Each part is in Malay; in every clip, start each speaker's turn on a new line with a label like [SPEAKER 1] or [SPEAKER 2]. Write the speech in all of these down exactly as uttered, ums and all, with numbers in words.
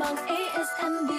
[SPEAKER 1] Sembang A S M B.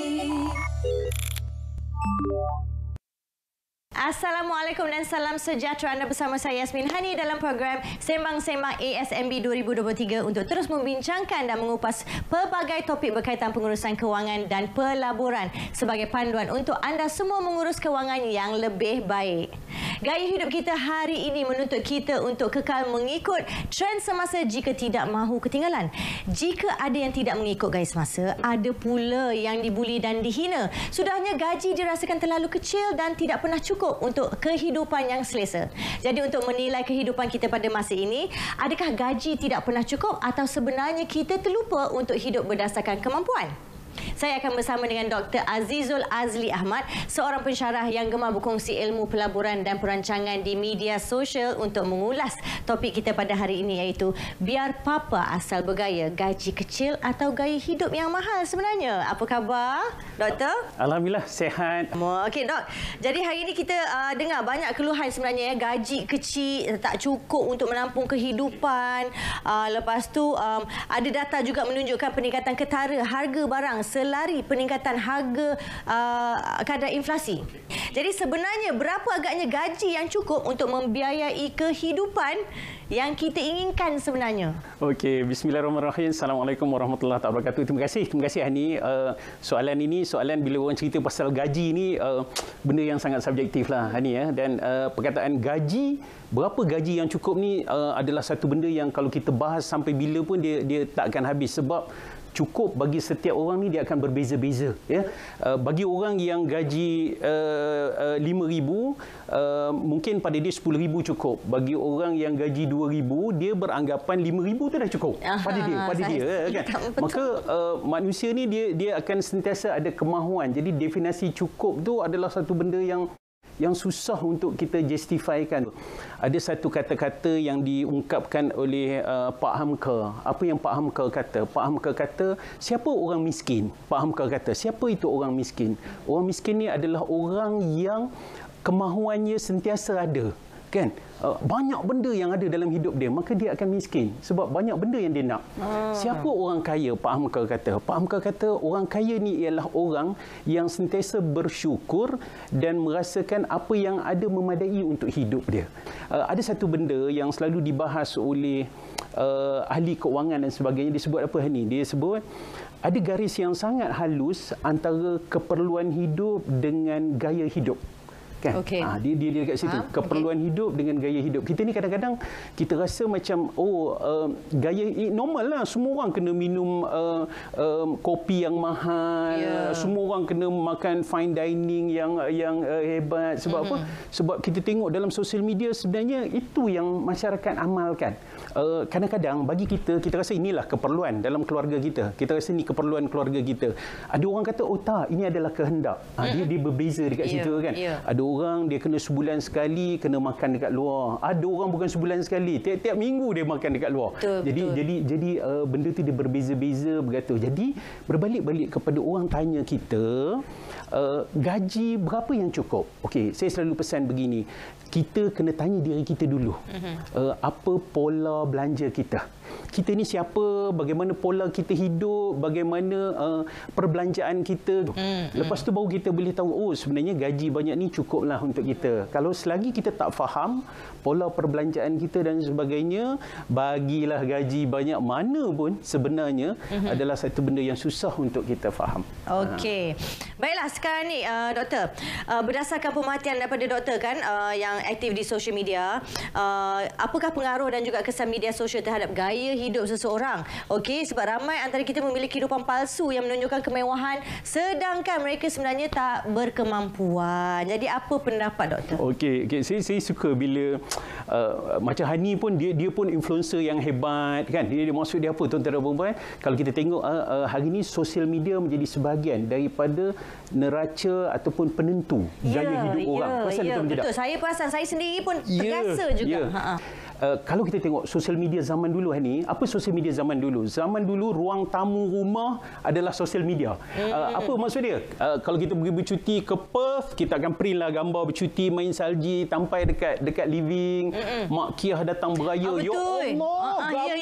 [SPEAKER 2] Assalamualaikum dan salam sejahtera. Anda bersama saya Yasmin Hani dalam program Sembang-Sembang A S M B dua ribu dua puluh tiga untuk terus membincangkan dan mengupas pelbagai topik berkaitan pengurusan kewangan dan pelaburan sebagai panduan untuk anda semua mengurus kewangan yang lebih baik. Gaya hidup kita hari ini menuntut kita untuk kekal mengikut trend semasa jika tidak mahu ketinggalan. Jika ada yang tidak mengikut gaya semasa, ada pula yang dibuli dan dihina. Sudahnya gaji dirasakan terlalu kecil dan tidak pernah cukup untuk kehidupan yang selesa. Jadi untuk menilai kehidupan kita pada masa ini, adakah gaji tidak pernah cukup atau sebenarnya kita terlupa untuk hidup berdasarkan kemampuan? Saya akan bersama dengan Doktor Azizul Azli Ahmad, seorang pensyarah yang gemar berkongsi ilmu pelaburan dan perancangan di media sosial untuk mengulas topik kita pada hari ini, iaitu biar papa asal bergaya, gaji kecil atau gaya hidup yang mahal sebenarnya. Apa khabar, Doktor?
[SPEAKER 3] Alhamdulillah, sihat.
[SPEAKER 2] Okey, Dok. Jadi hari ini kita uh, dengar banyak keluhan sebenarnya, ya. Gaji kecil, tak cukup untuk menampung kehidupan. Uh, lepas tu um, ada data juga menunjukkan peningkatan ketara harga barang selari peningkatan harga uh, kadar inflasi. Jadi sebenarnya berapa agaknya gaji yang cukup untuk membiayai kehidupan yang kita inginkan sebenarnya?
[SPEAKER 3] Okey, bismillahirrahmanirrahim. Assalamualaikum warahmatullahi wabarakatuh. Terima kasih, terima kasih Hani. Uh, soalan ini, soalan bila orang cerita pasal gaji ni uh, benda yang sangat subjektif lah Hani, ya. Dan uh, perkataan gaji, berapa gaji yang cukup ni uh, adalah satu benda yang kalau kita bahas sampai bila pun dia dia tak akan habis, sebab cukup bagi setiap orang ni dia akan berbeza-beza, ya. Uh, bagi orang yang gaji uh, uh, lima ribu, uh, mungkin pada dia sepuluh ribu cukup. Bagi orang yang gaji dua ribu, dia beranggapan lima ribu tu dah cukup. Aha, pada dia, pada dia kan. Maka uh, manusia ni dia dia akan sentiasa ada kemahuan. Jadi definisi cukup tu adalah satu benda yang yang susah untuk kita justifikan. Ada satu kata-kata yang diungkapkan oleh uh, Pak Hamka. Apa yang Pak Hamka kata? Pak Hamka kata, siapa orang miskin? Pak Hamka kata, siapa itu orang miskin? Orang miskin ni adalah orang yang kemahuannya sentiasa ada. Kan? Uh, banyak benda yang ada dalam hidup dia, maka dia akan miskin sebab banyak benda yang dia nak. Ah. Siapa orang kaya? Pak Hamka kata. Pak Hamka kata orang kaya ni ialah orang yang sentiasa bersyukur dan merasakan apa yang ada memadai untuk hidup dia. Uh, ada satu benda yang selalu dibahas oleh uh, ahli keuangan dan sebagainya, disebut apa ni? Dia sebut ada garis yang sangat halus antara keperluan hidup dengan gaya hidup. Kan? Okay. Ha, dia, dia dia dekat situ. Ha? Keperluan okay. hidup dengan gaya hidup. Kita ni kadang-kadang kita rasa macam oh uh, gaya normal lah. Semua orang kena minum uh, uh, kopi yang mahal. Yeah. Semua orang kena makan fine dining yang yang uh, hebat. Sebab mm-hmm. apa? Sebab kita tengok dalam sosial media sebenarnya itu yang masyarakat amalkan. Uh, kadang-kadang bagi kita, kita rasa inilah keperluan dalam keluarga kita. Kita rasa ini keperluan keluarga kita. Ada orang kata, oh tak, ini adalah kehendak. Ha, mm-hmm. dia, dia berbeza dekat yeah. situ kan. Yeah. Ada orang dia kena sebulan sekali kena makan dekat luar. Ada orang bukan sebulan sekali, tiap-tiap minggu dia makan dekat luar. Betul, jadi betul. jadi jadi uh, benda tu dia berbeza-beza begitu. Jadi berbalik-balik kepada orang tanya kita, uh, gaji berapa yang cukup? Okey, saya selalu pesan begini. Kita kena tanya diri kita dulu. Uh-huh. Uh, apa pola belanja kita? Kita ni siapa, bagaimana pola kita hidup, bagaimana uh, perbelanjaan kita. Mm, Lepas tu baru kita boleh tahu, oh sebenarnya gaji banyak ni cukuplah untuk kita. Kalau selagi kita tak faham pola perbelanjaan kita dan sebagainya, bagilah gaji banyak mana pun sebenarnya mm-hmm. adalah satu benda yang susah untuk kita faham.
[SPEAKER 2] Okey. Baiklah, sekarang ni uh, Doktor, uh, berdasarkan pemerhatian daripada Doktor kan, uh, yang aktif di social media, uh, apakah pengaruh dan juga kesan media sosial terhadap gaya hidup seseorang? Okey, sebab ramai antara kita memiliki kehidupan palsu yang menunjukkan kemewahan sedangkan mereka sebenarnya tak berkemampuan. Jadi apa pendapat Doktor?
[SPEAKER 3] Okey, okay. saya saya suka bila uh, macam Hani pun dia dia pun influencer yang hebat kan. Dia, dia maksud dia apa tuan-tuan dan puan-puan? Kalau kita tengok uh, uh, hari ini sosial media menjadi sebahagian daripada neraca ataupun penentu gaya yeah, hidup yeah, orang. Pasal yeah, betul.
[SPEAKER 2] Tak? Saya perasan, saya sendiri pun terasa yeah, juga. Yeah. Ha-ha.
[SPEAKER 3] Uh, kalau kita tengok sosial media zaman dulu ni, apa sosial media zaman dulu? Zaman dulu ruang tamu rumah adalah sosial media. Hmm. Uh, apa maksud dia? Uh, kalau kita pergi bercuti ke Perth, kita akan print lah gambar bercuti main salji sampai dekat dekat living. Hmm. Mak Kiah datang beraya.
[SPEAKER 2] Oh,
[SPEAKER 3] ya Allah,
[SPEAKER 2] uh, uh,
[SPEAKER 3] gambar.
[SPEAKER 2] Ya, ya, ya.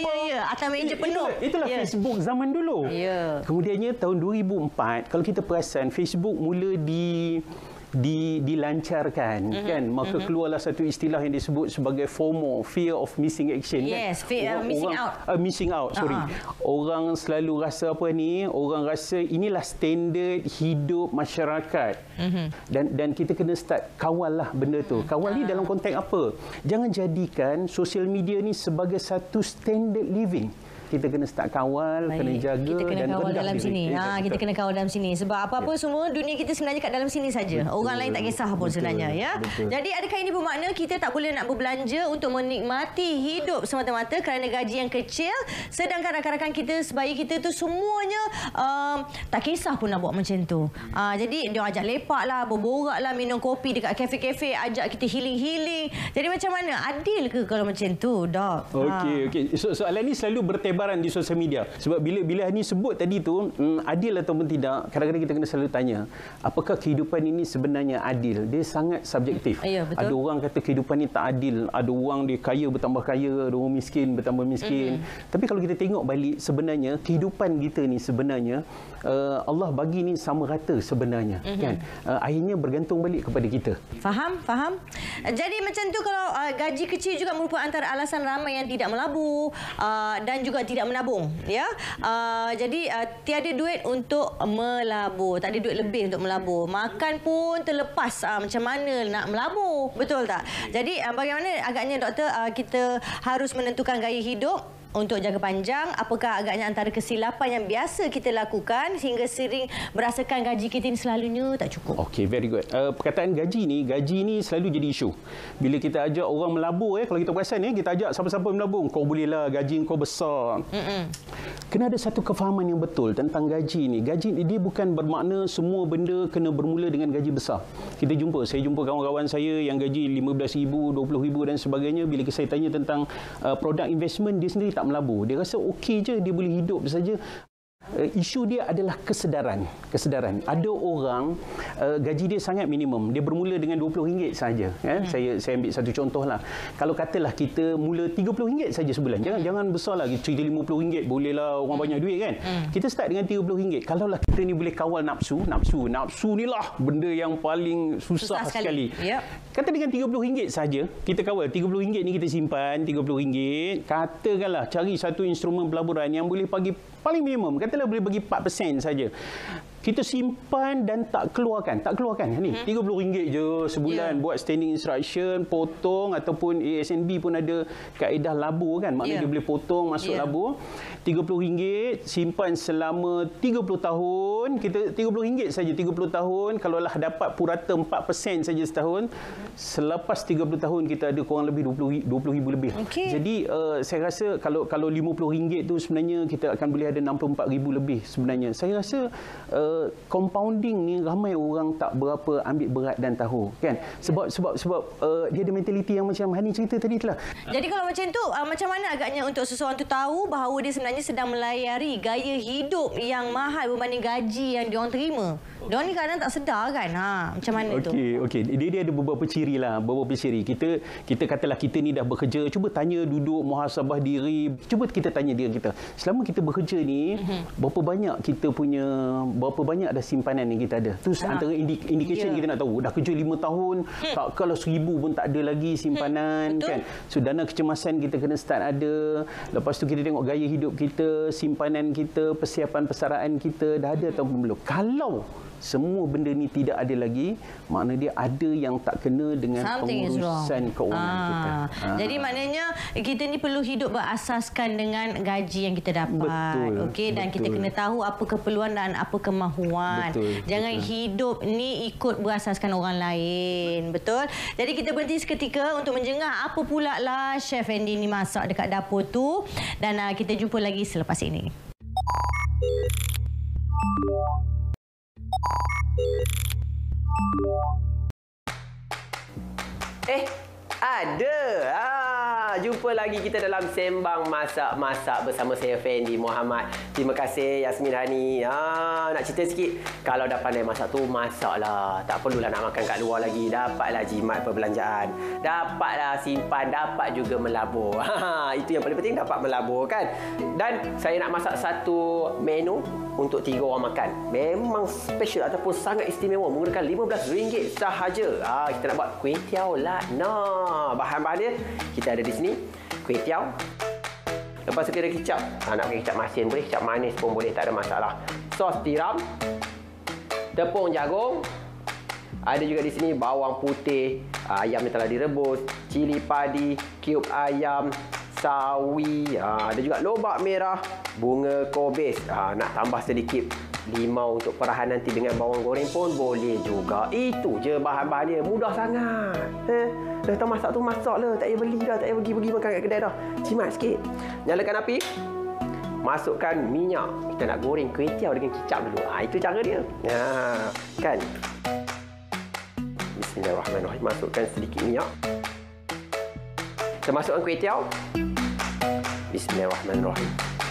[SPEAKER 2] atas meja penuh.
[SPEAKER 3] Itulah, itulah yeah. Facebook zaman dulu.
[SPEAKER 2] Yeah.
[SPEAKER 3] Kemudiannya tahun dua ribu empat, kalau kita perasan, Facebook mula di di dilancarkan mm-hmm. kan, maka mm-hmm. keluarlah satu istilah yang disebut sebagai FOMO, fear of missing action.
[SPEAKER 2] Yes,
[SPEAKER 3] kan?
[SPEAKER 2] fear,
[SPEAKER 3] orang,
[SPEAKER 2] uh, missing
[SPEAKER 3] orang,
[SPEAKER 2] out.
[SPEAKER 3] Uh, missing out, sorry. Uh-huh. Orang selalu rasa apa ni? Orang rasa inilah standard hidup masyarakat. Mm-hmm. Dan dan kita kena start kawal lah benda tu. Kawal uh-huh. ni dalam konteks apa? Jangan jadikan social media ni sebagai satu standard living. Kita kena start kawal, Baik. kena jaga
[SPEAKER 2] kita kena
[SPEAKER 3] dan
[SPEAKER 2] kawal dalam
[SPEAKER 3] living.
[SPEAKER 2] sini. Ha, kita kena kawal dalam sini. Sebab apa-apa ya. semua dunia kita sebenarnya kat dalam sini saja. Orang lain tak kisah pun betul, sebenarnya. Ya. Betul. Jadi adakah ini bermakna kita tak boleh nak berbelanja untuk menikmati hidup semata-mata kerana gaji yang kecil, sedangkan rakan-rakan kita, sebaya kita tu semuanya um, tak kisah pun nak buat macam tu. Ha, jadi dia ajak lepak lah, berborak lah, minum kopi dekat kafe-kafe, ajak kita healing-healing. Jadi macam mana? Adil ke kalau macam tu, Dok?
[SPEAKER 3] Okey,
[SPEAKER 2] ha.
[SPEAKER 3] okey. So, soalan ni selalu bertebar di sosial media. Sebab bila bila Hani sebut tadi tu mm, adil ataupun tidak, kadang-kadang kita kena selalu tanya, apakah kehidupan ini sebenarnya adil? Dia sangat subjektif.
[SPEAKER 2] Ya, betul.
[SPEAKER 3] Ada orang kata kehidupan ini tak adil, ada orang dia kaya bertambah kaya, ada orang miskin bertambah miskin. Mm-hmm. Tapi kalau kita tengok balik, sebenarnya kehidupan kita ni sebenarnya uh, Allah bagi ni sama rata sebenarnya. Mm-hmm. Kan? Uh, akhirnya bergantung balik kepada kita.
[SPEAKER 2] Faham? Faham? Jadi macam tu kalau uh, gaji kecil juga merupakan antara alasan ramai yang tidak melabur uh, dan juga tidak menabung, ya. Uh, jadi uh, tiada duit untuk melabur, tak ada duit lebih untuk melabur. Makan pun terlepas, uh, macam mana nak melabur, betul tak? Jadi uh, bagaimana agaknya doktor uh, kita harus menentukan gaya hidup untuk jangka panjang? Apakah agaknya antara kesilapan yang biasa kita lakukan sehingga sering merasakan gaji kita ini selalunya tak cukup?
[SPEAKER 3] Okey, very good. Uh, perkataan gaji ni, gaji ni selalu jadi isu. Bila kita ajak orang melabur, eh, kalau kita perasan, eh, kita ajak siapa-siapa melabur, kau bolehlah, gaji kau besar. Mm-mm. Kena ada satu kefahaman yang betul tentang gaji ni. Gaji ni dia bukan bermakna semua benda kena bermula dengan gaji besar. Kita jumpa, saya jumpa kawan-kawan saya yang gaji lima belas ribu, dua puluh ribu dan sebagainya. Bila saya tanya tentang uh, produk investment, dia sendiri tak melabur. Dia rasa okey je, dia boleh hidup saja. Uh, isu dia adalah kesedaran. Kesedaran. Ada orang uh, gaji dia sangat minimum. Dia bermula dengan dua puluh ringgit saja. Ya? Hmm. Saya saya ambil satu contohlah. Kalau katalah kita mula tiga puluh ringgit saja sebulan. Jangan jangan besarlah. Cerita lima puluh ringgit bolehlah, orang banyak duit kan. Hmm. Kita start dengan tiga puluh ringgit. Kalaulah kita ni boleh kawal nafsu, nafsu, nafsu ni lah benda yang paling susah, susah sekali. sekali. Yep. Kata dengan tiga puluh ringgit saja, kita kawal tiga puluh ringgit ni, kita simpan tiga puluh ringgit. Katakanlah cari satu instrumen pelaburan yang boleh bagi paling minimum, katalah boleh bagi empat peratus saja. Kita simpan dan tak keluarkan. Tak keluarkan. Ni, hmm. tiga puluh ringgit je sebulan. Yeah. Buat standing instruction, potong, ataupun A S N B pun ada kaedah labur kan. Maknanya yeah. dia boleh potong, masuk yeah. labur. tiga puluh ringgit, simpan selama tiga puluh tahun. Kita tiga puluh ringgit saja, tiga puluh tahun. Kalaulah dapat purata empat peratus saja setahun, selepas tiga puluh tahun kita ada kurang lebih dua puluh ribu lebih. Okay. Jadi, uh, saya rasa kalau kalau lima puluh ringgit tu sebenarnya kita akan boleh ada enam puluh empat ribu lebih sebenarnya. Saya rasa uh, compounding ni ramai orang tak berapa ambil berat dan tahu kan, sebab sebab sebab uh, dia ada mentaliti yang macam Hani cerita tadi itulah.
[SPEAKER 2] Jadi kalau macam tu uh, macam mana agaknya untuk seseorang tu tahu bahawa dia sebenarnya sedang melayari gaya hidup yang mahal berbanding gaji yang diorang terima? Diorang ni kadang tak sedar kan. Ha, macam mana
[SPEAKER 3] okay,
[SPEAKER 2] tu?
[SPEAKER 3] Okey okey. Dia dia ada beberapa ciri lah, beberapa ciri. Kita kita katalah kita ni dah bekerja, cuba tanya duduk muhasabah diri. Cuba kita tanya diri kita. Selama kita bekerja ni, mm-hmm. berapa banyak kita punya berapa banyak ada simpanan yang kita ada. Tu ha. antara indi, indication yeah. kita nak tahu. Dah kerja lima tahun, hmm. tak kalau seribu pun tak ada lagi simpanan hmm. kan. So dana kecemasan kita kena start ada. Lepas tu kita tengok gaya hidup kita, simpanan kita, persiapan persaraan kita dah ada atau belum. Kalau semua benda ni tidak ada lagi, makna dia ada yang tak kena dengan Something pengurusan keuangan ah. kita. Ah.
[SPEAKER 2] Jadi maknanya kita ni perlu hidup berasaskan dengan gaji yang kita dapat.
[SPEAKER 3] Betul.
[SPEAKER 2] Okey, dan
[SPEAKER 3] betul.
[SPEAKER 2] kita kena tahu apa keperluan dan apa kemahuan.
[SPEAKER 3] Betul.
[SPEAKER 2] Jangan
[SPEAKER 3] betul.
[SPEAKER 2] hidup ni ikut berasaskan orang lain. Betul? Jadi kita berhenti seketika untuk menjengah apa pula lah Chef Andy ni masak dekat dapur tu, dan uh, kita jumpa lagi selepas ini.
[SPEAKER 1] Eh, ada. Ah, Jumpa lagi kita dalam Sembang Masak-Masak bersama saya Fendi Muhammad. Terima kasih Yasmin Hani. Ha, nak cerita sikit. Kalau dah pandai masak tu, masaklah. Tak perlulah nak makan kat luar lagi. Dapatlah jimat perbelanjaan. Dapatlah simpan. Dapat juga melabur. Ha, itu yang paling penting, dapat melabur kan. Dan saya nak masak satu menu untuk tiga orang makan. Memang special ataupun sangat istimewa. Menggunakan lima belas ringgit sahaja. Ha, kita nak buat kuih tiaw lah. Nah, bahan-bahan dia kita ada di sini. Kuih tiaw. Lepas tu kita ada kicap. Ha, nak pakai kicap masin boleh, kicap manis pun boleh, tak ada masalah. Sos tiram. Tepung jagung. Ada juga di sini bawang putih, ayam yang telah direbus, cili padi, cube ayam, sawi, ha, ada juga lobak merah, bunga kobis. Ha, nak tambah sedikit limau untuk perahan nanti dengan bawang goreng pun boleh juga. Itu je bahan-bahan dia, mudah sangat. Eh, dah tahu masak tu masaklah, tak payah beli dah, tak payah pergi-pergi makan kat kedai dah. Jimat sikit. Nyalakan api. Masukkan minyak. Kita nak goreng kuih tiaw dengan kicap dulu. Ha, itu cara dia. Ha, kan? Bismillahirrahmanirrahim. Masukkan sedikit minyak. Kita masukkan kuih tiaw. Bismillahirrahmanirrahim.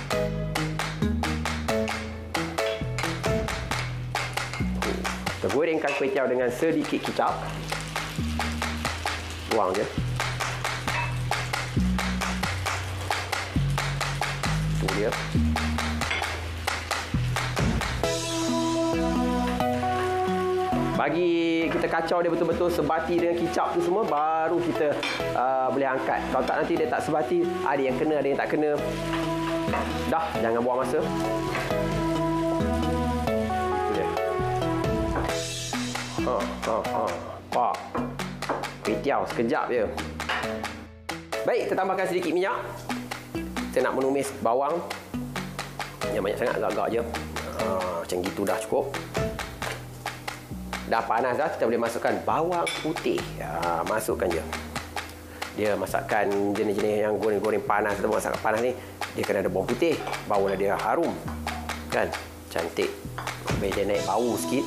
[SPEAKER 1] Kita gorengkan kuih tiaw dengan sedikit kicap. Tuang je. Itu dia. Bagi kita kacau dia betul-betul sebati dengan kicap tu semua, baru kita uh, boleh angkat. Kalau tak nanti dia tak sebati, ada yang kena, ada yang tak kena. Dah, jangan buang masa. Itu dia. Ha, ha, ha. Pak. Kuih tiaw sekejap je. Baik, kita tambahkan sedikit minyak. Kita nak menumis bawang. Yang banyak sangat, agak-agak je. Ha, macam gitu dah cukup. Dah panas dah, kita boleh masukkan bawang putih. Ya, masukkan je. Dia masakkan jenis-jenis yang goreng-goreng panas atau masakan panas ni, dia kena ada bawang putih, barulah dia harum. Kan? Cantik. Biar dia naik bau sikit.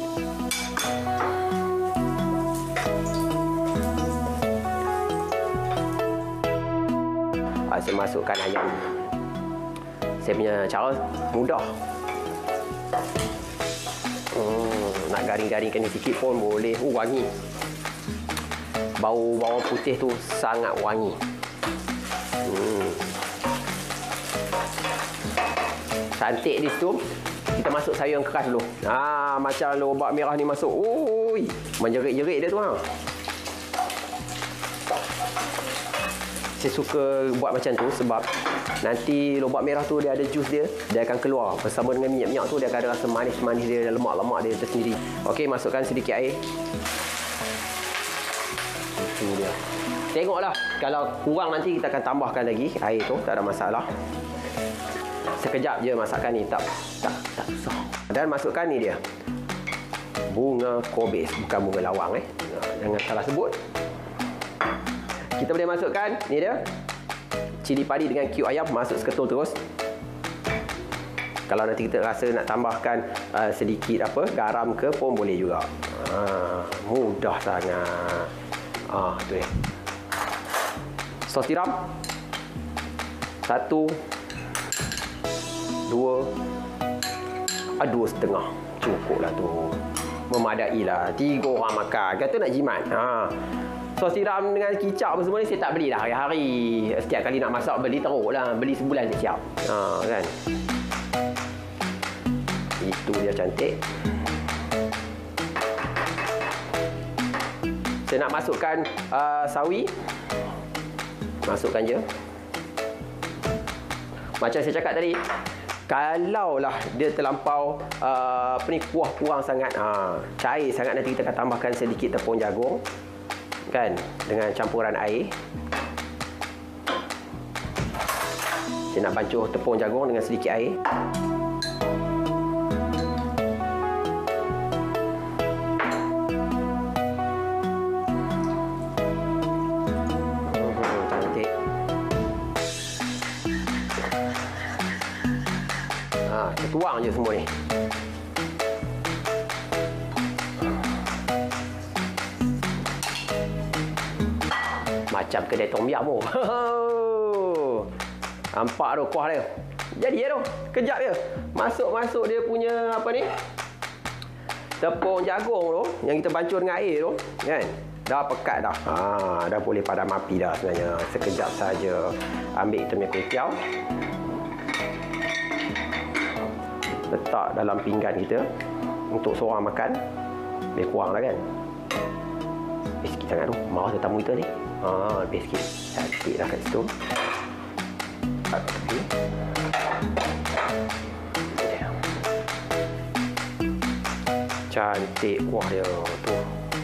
[SPEAKER 1] Ha, saya masukkan ayam. Saya punya cara mudah. Hmm, nak garing-garingkan ni sikit pun boleh. Oh, wangi. Bau bawang putih tu sangat wangi. Hmm. Cantik di situ. Kita masuk sayur yang keras dulu. Ha, macam lobak merah ni masuk. Oi, menjerit-jerit dia tu ha. Saya suka buat macam tu sebab nanti lobak merah tu dia ada jus dia, dia akan keluar bersama dengan minyak-minyak tu, dia akan ada rasa manis-manis dia, lemak-lemak dia tersendiri. Okey, masukkan sedikit air. Itu dia. Tengoklah, kalau kurang nanti kita akan tambahkan lagi air tu, tak ada masalah. Sekejap je masakan ni, tak tak tak susah. Dan masukkan ni dia. Bunga kobis, bukan bunga lawang eh. Jangan salah sebut. Kita boleh masukkan ni dia. Cili padi dengan cube ayam, masuk seketul terus. Kalau nanti kita rasa nak tambahkan uh, sedikit apa garam ke pun boleh juga. Uh, mudah sangat. Ah, tu dia. Sos tiram. Satu. Dua. Ah, dua setengah. Cukuplah tu. Memadailah. Tiga orang makan. Kata nak jimat. Ha. Sos tiram dengan kicap semua ni saya tak beli dah hari-hari. Setiap kali nak masak beli teruk lah. Beli sebulan siap. Ha, kan? Itu dia cantik. Saya nak masukkan uh, sawi. Masukkan je. Macam saya cakap tadi, kalaulah dia terlampau uh, apa ni, kuah kurang sangat, uh, cair sangat, nanti kita akan tambahkan sedikit tepung jagung. Kan, dengan campuran air. Saya nak bancuh tepung jagung dengan sedikit air. Hmm, cantik. Ha, kita tuang je semua ni. Macam kedai tom yam. Nampak tu kuah dia. Jadi ya tu. Kejap je. Masuk-masuk dia punya apa ni? Tepung jagung tu yang kita bancur dengan air tu, kan? Dah pekat dah. Ha, dah boleh padam api dah sebenarnya. Sekejap saja. Ambil kita punya kuih tiaw. Letak dalam pinggan kita untuk seorang makan. Lebih kurang lah kan? Lebih sikit sangat tu. Mawas tetamu kita ni. Ha, lebih sikit. Cantik dah kat situ. Okay. Cantik kuah dia tu.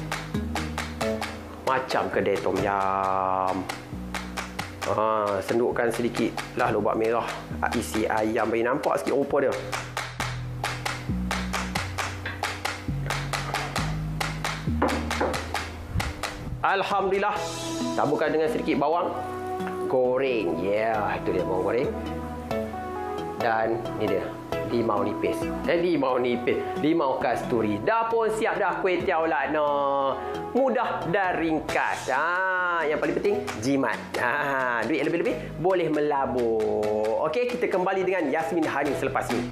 [SPEAKER 1] Macam kedai tom yam. Ha, sendukkan sedikit lah lobak merah. Isi ayam bagi nampak sikit rupa dia. Alhamdulillah. Taburkan dengan sedikit bawang. Goreng. Ya, yeah, itu dia bawang goreng. Dan ni dia. Limau nipis. Eh, limau nipis. Limau kasturi. Dah pun siap dah kuih tiaw Lakna. Mudah dan ringkas. Ha, yang paling penting, jimat. Ha, duit lebih-lebih boleh melabur. Okey, kita kembali dengan Yasmin Hani selepas ini.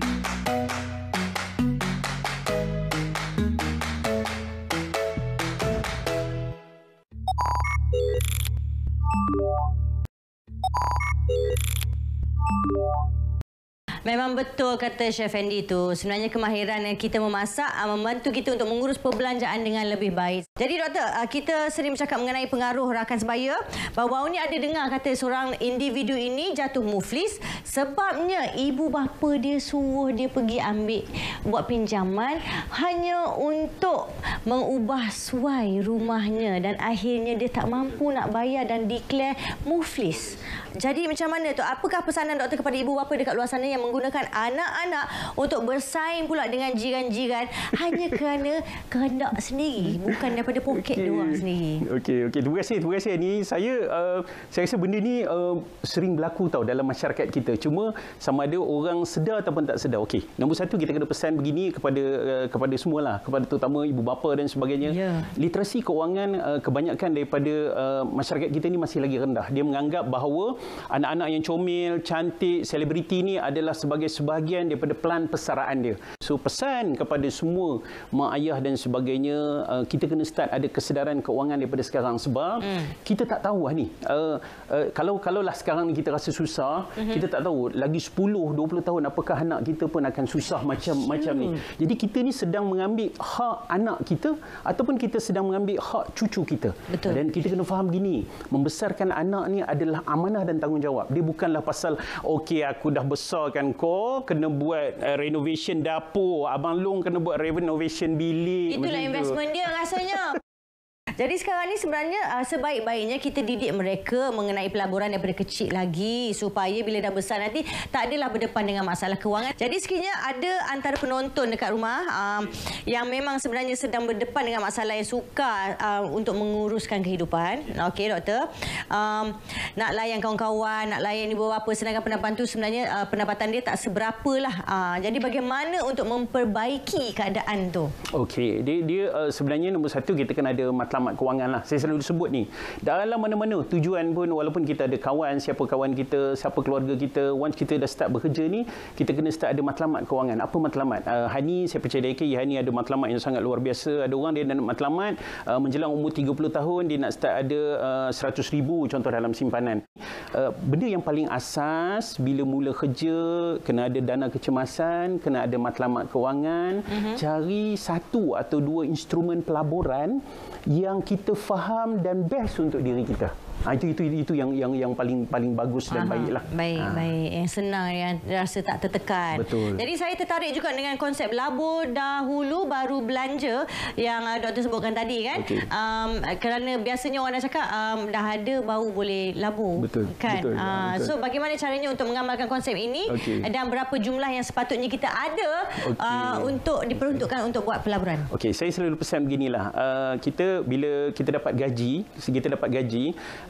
[SPEAKER 2] Memang betul kata Chef Andy tu. Sebenarnya kemahiran kita memasak membantu kita untuk mengurus perbelanjaan dengan lebih baik. Jadi doktor, kita sering bercakap mengenai pengaruh rakan sebaya. Baru-baru ni ada dengar kata seorang individu ini jatuh muflis sebabnya ibu bapa dia suruh dia pergi ambil buat pinjaman hanya untuk mengubah suai rumahnya dan akhirnya dia tak mampu nak bayar dan declare muflis. Jadi macam mana tu? Apakah pesanan doktor kepada ibu bapa dekat luar sana yang menggunakan anak-anak untuk bersaing pula dengan jiran-jiran hanya kerana kehendak sendiri, bukan daripada poket okay. diorang sendiri?
[SPEAKER 3] Okey, okey. Terima kasih, terima kasih ni. Saya uh, saya rasa benda ni uh, sering berlaku tau dalam masyarakat kita. Cuma sama ada orang sedar ataupun tak sedar. Okey. Nombor satu, kita kena pesan begini kepada uh, kepada semualah, kepada terutama ibu bapa dan sebagainya. Yeah. Literasi kewangan uh, kebanyakan daripada uh, masyarakat kita ni masih lagi rendah. Dia menganggap bahawa anak-anak yang comel, cantik, selebriti ni adalah sebagai sebahagian daripada pelan persaraan dia. So pesan kepada semua mak ayah dan sebagainya, uh, kita kena start ada kesedaran kewangan daripada sekarang sebab mm. kita tak tahu lah ni. Uh, uh, kalau kalaulah sekarang ni kita rasa susah, mm-hmm. kita tak tahu lagi sepuluh dua puluh tahun apakah anak kita pun akan susah macam mm. macam ni. Jadi kita ni sedang mengambil hak anak kita ataupun kita sedang mengambil hak cucu kita. Betul. Dan kita kena faham gini, membesarkan anak ni adalah amanah dan tanggungjawab. Dia bukanlah pasal okey aku dah besarkan kau kena buat uh, renovation dapur, abang Long kena buat renovation bilik.
[SPEAKER 2] Itulah investment dia rasanya. Jadi sekarang ni sebenarnya uh, sebaik-baiknya kita didik mereka mengenai pelaburan daripada kecil lagi supaya bila dah besar nanti tak adalah berdepan dengan masalah kewangan. Jadi sekiranya ada antara penonton dekat rumah um, yang memang sebenarnya sedang berdepan dengan masalah yang sukar uh, untuk menguruskan kehidupan. Okey doktor, um, nak layan kawan-kawan, nak layan ibu bapa, sedangkan pendapatan tu sebenarnya uh, pendapatan dia tak seberapalah. Uh, jadi bagaimana untuk memperbaiki keadaan tu? Okey,
[SPEAKER 3] dia, dia uh, sebenarnya nombor satu kita kena ada matlamat kewangan lah. Saya selalu sebut ni. Dalam mana-mana tujuan pun, walaupun kita ada kawan, siapa kawan kita, siapa keluarga kita, once kita dah start bekerja ni, kita kena start ada matlamat kewangan. Apa matlamat? Uh, Hani, saya percaya ke Hani ada matlamat yang sangat luar biasa. Ada orang dia nak matlamat uh, menjelang umur tiga puluh tahun, dia nak start ada uh, seratus ribu contoh dalam simpanan. Uh, benda yang paling asas bila mula kerja, kena ada dana kecemasan, kena ada matlamat kewangan, uh-huh. cari satu atau dua instrumen pelaburan yang kita faham dan best untuk diri kita. Ha, itu itu itu yang yang yang paling paling bagus dan baiklah.
[SPEAKER 2] Baik, ha. baik. Yang senang, yang rasa tak tertekan.
[SPEAKER 3] Betul.
[SPEAKER 2] Jadi saya tertarik juga dengan konsep labur dahulu baru belanja yang uh, doktor sebutkan tadi kan. Okay. Um, kerana biasanya orang dah cakap um, dah ada baru boleh labur.
[SPEAKER 3] Betul.
[SPEAKER 2] Kan?
[SPEAKER 3] Betul.
[SPEAKER 2] Uh,
[SPEAKER 3] betul.
[SPEAKER 2] So bagaimana caranya untuk mengamalkan konsep ini okay. dan berapa jumlah yang sepatutnya kita ada okay. uh, untuk diperuntukkan untuk buat pelaburan?
[SPEAKER 3] Okey, saya selalu pesan beginilah. Uh, kita bila kita dapat gaji, kita dapat gaji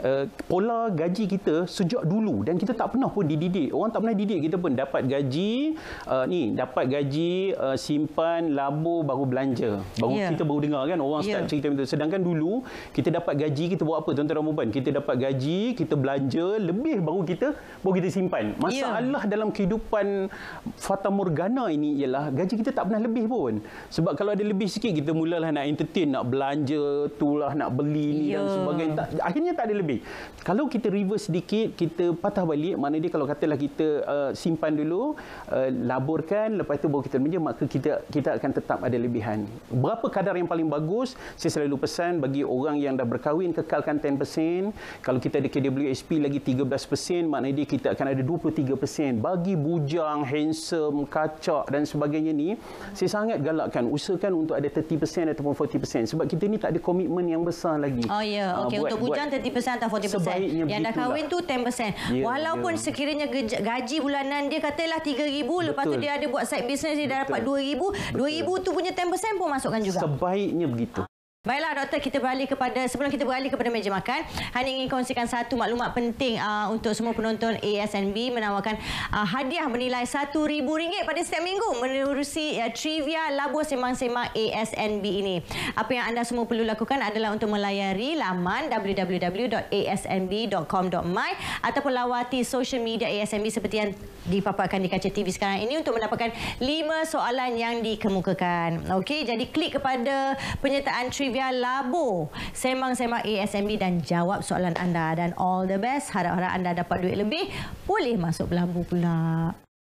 [SPEAKER 3] uh, pola gaji kita sejak dulu dan kita tak pernah pun dididik. Orang tak pernah didik kita pun dapat gaji uh, ni, dapat gaji uh, simpan, labur, baru belanja. Baru yeah. kita baru dengar kan orang start yeah. cerita macam tu. Sedangkan dulu kita dapat gaji, kita buat apa tuan-tuan dan puan? Kita dapat gaji, kita belanja, lebih baru kita baru kita simpan. Masalah yeah. dalam kehidupan fata morgana ini ialah gaji kita tak pernah lebih pun. Sebab kalau ada lebih sikit kita mulalah nak entertain, nak belanja, itulah nak beli ni yeah. dan sebagainya. Tak, akhirnya tak ada lebih. Kalau kita reverse sedikit, kita patah balik, maknanya dia kalau katalah kita uh, simpan dulu, uh, laburkan, lepas tu baru kita belanja, maka kita kita akan tetap ada lebihan. Berapa kadar yang paling bagus? Saya selalu pesan bagi orang yang dah berkahwin, kekalkan sepuluh peratus. Kalau kita ada K W S P lagi tiga belas peratus, maknanya dia kita akan ada dua puluh tiga peratus. Bagi bujang, handsome, kacak dan sebagainya ni, saya sangat galakkan usahakan untuk ada tiga puluh peratus ataupun empat puluh peratus sebab kita ni tak ada komitmen yang besar lagi.
[SPEAKER 2] Oh ya, yeah. okey, uh, untuk bujang tiga puluh peratus atau empat puluh peratus. Yang dah kahwin tu sepuluh peratus. Yeah, Walaupun yeah. sekiranya gaji bulanan dia katalah tiga ribu, lepas tu dia ada buat side business dia dah dapat dua ribu, dua ribu tu punya sepuluh peratus pun masukkan juga.
[SPEAKER 3] Sebaiknya begitu.
[SPEAKER 2] Baiklah doktor, kita beralih kepada sebelum kita beralih kepada meja makan, Hani ingin kongsikan satu maklumat penting uh, untuk semua penonton A S N B menawarkan uh, hadiah bernilai satu ribu ringgit pada setiap minggu menerusi uh, trivia labur sembang-sembang A S N B ini. Apa yang anda semua perlu lakukan adalah untuk melayari laman w w w dot a s n b dot com dot my ataupun lawati social media A S N B seperti yang dipaparkan di kaca T V sekarang ini untuk mendapatkan lima soalan yang dikemukakan. Okey, jadi klik kepada penyertaan trivia Trivia Labur sembang-sembang A S N B dan jawab soalan anda. Dan all the best. Harap-harap anda dapat duit lebih. Boleh masuk pelabur pula.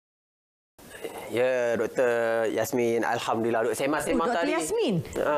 [SPEAKER 1] Ya, Doktor Yasmin. Alhamdulillah. Duk sembang-sembang tadi.
[SPEAKER 2] Doktor Yasmin?
[SPEAKER 1] Ha.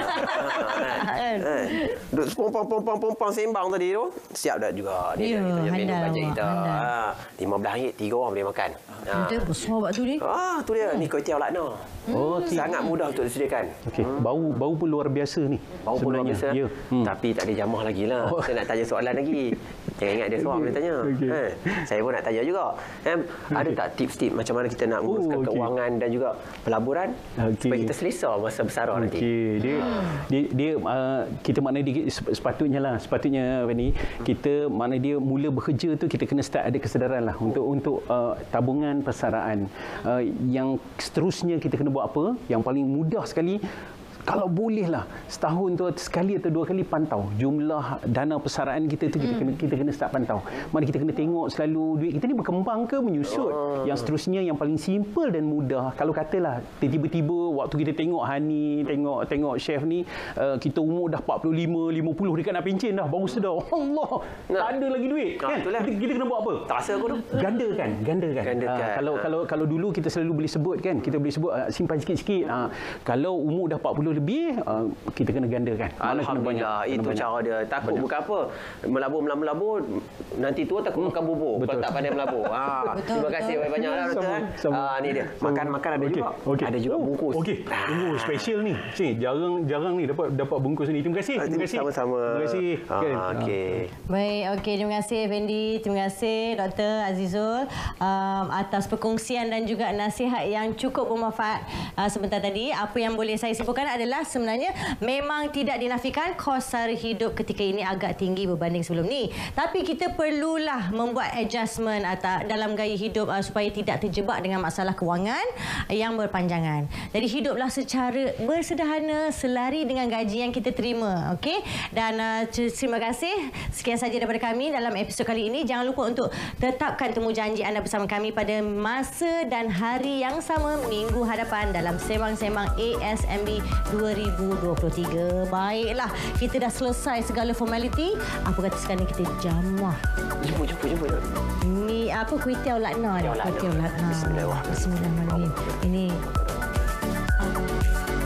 [SPEAKER 1] Duk pompang-pompang sembang tadi tu. Siap dah juga. Dia
[SPEAKER 2] ya,
[SPEAKER 1] kita menu bajet
[SPEAKER 2] awak,
[SPEAKER 1] kita. Ha. lima belas ringgit, tiga orang boleh makan.
[SPEAKER 2] Ha. Itu besar waktu ni.
[SPEAKER 1] Ah, tu dia. Ni kuih tiaw lakna. Oh, okay. Sangat mudah untuk disediakan.
[SPEAKER 3] Okey, hmm. bau bau pun luar biasa ni.
[SPEAKER 1] Bau pun luar biasa.
[SPEAKER 3] Ya. Hmm.
[SPEAKER 1] Tapi tak ada jamah lagi lah. Oh. Saya nak tanya soalan lagi. Jangan ingat dia seorang okay. boleh tanya. Okay. Ha. Saya pun nak tanya juga. Ha. Okay. Ada tak tips-tips macam mana kita nak menguruskan oh, okay. keuangan dan juga pelaburan okay. supaya kita selesa masa besar okay. nanti.
[SPEAKER 3] Dia dia, dia uh, kita makna dia sepatutnya lah, sepatutnya ni kita makna dia mula bekerja tu kita kena start ada kesedaran lah untuk untuk uh, tabungan persaraan. Uh, yang seterusnya kita kena buat apa? Yang paling mudah sekali, kalau bolehlah setahun tu sekali atau dua kali pantau jumlah dana persaraan kita tu, kita hmm. kena kita kena start pantau. Mana kita kena tengok selalu duit kita ni berkembang ke menyusut. Oh. Yang seterusnya yang paling simple dan mudah, kalau katalah tiba-tiba waktu kita tengok Hani, tengok tengok chef ni, uh, kita umur dah empat puluh lima, lima puluh dekat nak pencen dah, baru sedar Allah nah. tak ada lagi duit kan. Kita, kita kena buat apa?
[SPEAKER 1] Tak rasa aku tu.
[SPEAKER 3] Gandakan, gandakan. gandakan. Uh, kalau ha. kalau kalau dulu kita selalu boleh sebut kan, kita boleh sebut uh, simpan sikit-sikit. Uh, kalau umur dah empat puluh lebih, uh, kita kena gandakan.
[SPEAKER 1] Alhamdulillah, itu banyak. Cara dia. Takut banyak. Bukan apa, melabur melabur nanti tua takut hmm. makan bubur. Betul. Kalau tak pandai melabur. Ha, betul, terima kasih banyak-banyaklah doktor. Ah ni dia. Makan-makan ada okay. juga. Okay. Ada juga bungkus.
[SPEAKER 3] Okey. Oh, special ni. Sini jarang-jarang ni dapat dapat bungkus ni. Terima kasih. Terima kasih.
[SPEAKER 1] Sama-sama.
[SPEAKER 3] Terima kasih.
[SPEAKER 1] Ah, okay. Okey.
[SPEAKER 2] Baik, okey, terima kasih Fendi. Terima kasih Doktor Azizul um, atas perkongsian dan juga nasihat yang cukup bermanfaat uh, sebentar tadi. Apa yang boleh saya simpulkan adalah sebenarnya memang tidak dinafikan kos sara hidup ketika ini agak tinggi berbanding sebelum ni. Tapi kita perlulah membuat adjustment atau dalam gaya hidup uh, supaya tidak terjebak dengan masalah kewangan yang berpanjangan. Jadi hiduplah secara bersederhana selari dengan gaji yang kita terima. Okey? Dan uh, terima kasih. Sekian saja daripada kami dalam episod kali ini. Jangan lupa untuk tetapkan temu janji anda bersama kami pada masa dan hari yang sama minggu hadapan dalam Sembang-Sembang A S N B dua ribu dua puluh tiga. Baiklah, kita dah selesai segala formaliti. Apa kata sekarang kita jamah.
[SPEAKER 1] Jemput, jemput, jemput.
[SPEAKER 2] Ini apa kuih tiaw lakna? Kuih tiaw lakna.
[SPEAKER 1] Bismillahirrahmanirrahim.
[SPEAKER 2] Bismillahirrahmanirrahim. Ini